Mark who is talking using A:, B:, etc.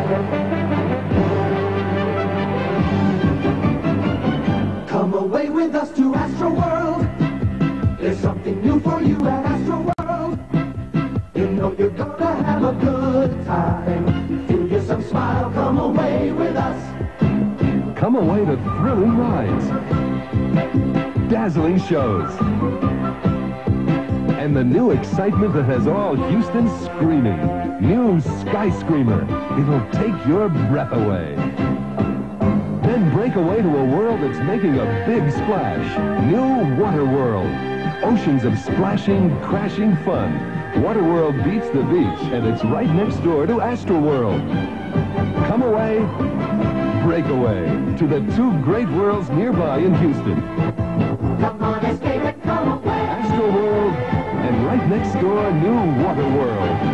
A: Come away with us to Astro World. There's something new for you at Astro World. You know you're gonna have a good time. Do you some smile? Come away with us.
B: Come away to thrilling rides, dazzling shows, and the new excitement that has all Houston screaming. New Skyscreamer. It'll take your breath away. Then break away to a world that's making a big splash. New Water World. Oceans of splashing, crashing fun. Water World beats the beach, and it's right next door to Astro World. Come away, break away to the two great worlds nearby in Houston.
A: Come on, escape it, come away.
B: Astro World, and right next door, New Water World.